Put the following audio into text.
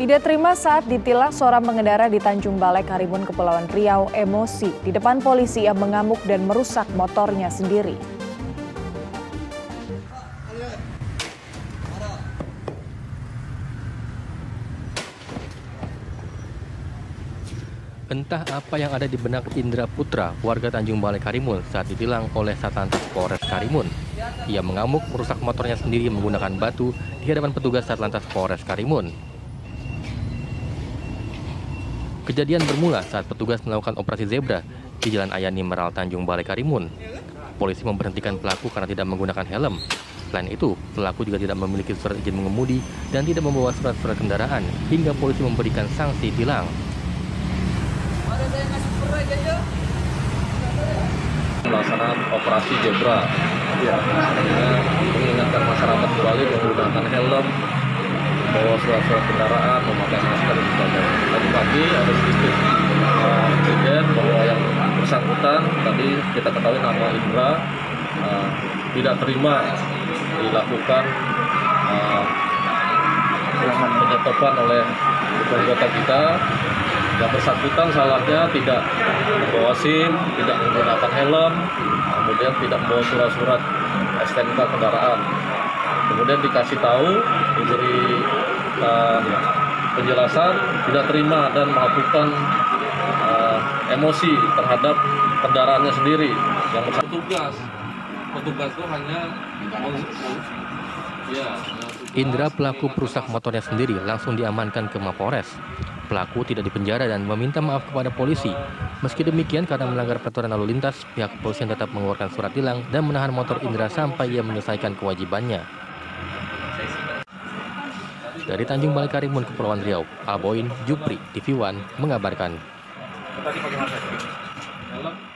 Tidak terima saat ditilang seorang pengendara di Tanjung Balai Karimun, Kepulauan Riau emosi di depan polisi yang mengamuk dan merusak motornya sendiri. Entah apa yang ada di benak Indra Putra, warga Tanjung Balai Karimun saat ditilang oleh Satlantas Polres Karimun. Ia mengamuk merusak motornya sendiri menggunakan batu di hadapan petugas Satlantas Polres Karimun. Kejadian bermula saat petugas melakukan operasi zebra di Jalan Ayani Meral Tanjung Balai Karimun. Polisi memberhentikan pelaku karena tidak menggunakan helm. Selain itu, pelaku juga tidak memiliki surat izin mengemudi dan tidak membawa surat-surat kendaraan hingga polisi memberikan sanksi tilang. Pelaksanaan operasi zebra, mengingatkan masyarakat kembali menggunakan helm, membawa surat-surat kendaraan, memakai masker dan sebagainya. Tadi pagi ada sedikit insiden bahwa yang bersangkutan tadi kita ketahui nama Indra tidak terima dilakukan penyetopan oleh anggota kita. Yang bersangkutan salahnya tidak membawa SIM, tidak menggunakan helm, kemudian tidak membawa surat-surat STNK kendaraan. Kemudian dikasih tahu, diberi penjelasan, tidak terima dan melakukan emosi terhadap kendaraannya sendiri. Yang petugas itu hanya Indra, pelaku perusak motornya sendiri, langsung diamankan ke Mapores. Pelaku tidak dipenjara dan meminta maaf kepada polisi. Meski demikian, karena melanggar peraturan lalu lintas, pihak kepolisian tetap mengeluarkan surat tilang dan menahan motor Indra sampai ia menyelesaikan kewajibannya. Dari Tanjung Balai Karimun, Kepulauan Riau, Alboin Jupri, TV One mengabarkan.